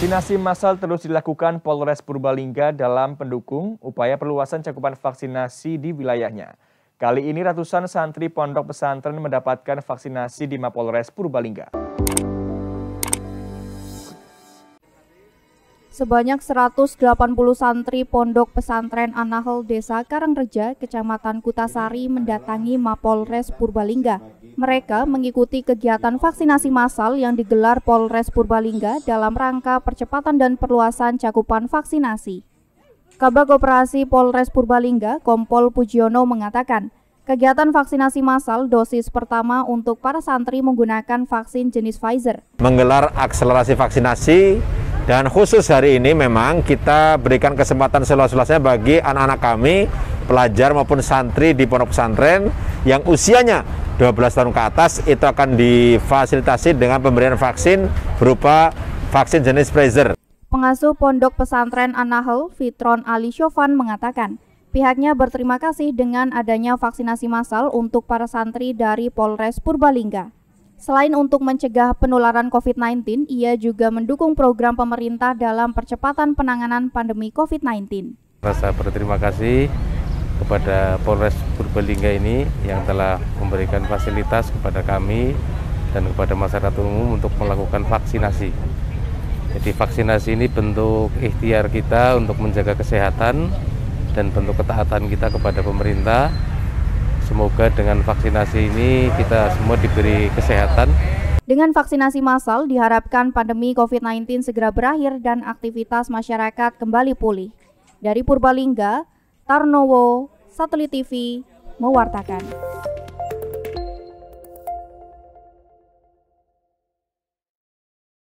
Vaksinasi massal terus dilakukan Polres Purbalingga dalam pendukung upaya perluasan cakupan vaksinasi di wilayahnya. Kali ini ratusan santri pondok pesantren mendapatkan vaksinasi di Mapolres Purbalingga. Sebanyak 180 santri pondok pesantren An-Nahl Desa Karangreja, Kecamatan Kutasari mendatangi Mapolres Purbalingga. Mereka mengikuti kegiatan vaksinasi massal yang digelar Polres Purbalingga dalam rangka percepatan dan perluasan cakupan vaksinasi. Kabag Operasi Polres Purbalingga, Kompol Pujiono mengatakan, kegiatan vaksinasi massal dosis pertama untuk para santri menggunakan vaksin jenis Pfizer. Menggelar akselerasi vaksinasi dan khusus hari ini memang kita berikan kesempatan seluas-luasnya bagi anak-anak kami, pelajar maupun santri di pondok pesantren yang usianya 12 tahun ke atas itu akan difasilitasi dengan pemberian vaksin berupa vaksin jenis Pfizer. Pengasuh Pondok Pesantren An-Nahl, Fitron Ali Syofan mengatakan, pihaknya berterima kasih dengan adanya vaksinasi massal untuk para santri dari Polres Purbalingga. Selain untuk mencegah penularan COVID-19, ia juga mendukung program pemerintah dalam percepatan penanganan pandemi COVID-19. Rasa berterima kasih kepada Polres Purbalingga ini yang telah memberikan fasilitas kepada kami dan kepada masyarakat umum untuk melakukan vaksinasi. Jadi vaksinasi ini bentuk ikhtiar kita untuk menjaga kesehatan dan bentuk ketaatan kita kepada pemerintah. Semoga dengan vaksinasi ini kita semua diberi kesehatan. Dengan vaksinasi massal diharapkan pandemi COVID-19 segera berakhir dan aktivitas masyarakat kembali pulih. Dari Purbalingga, Tarnowo, Satelit TV, mewartakan.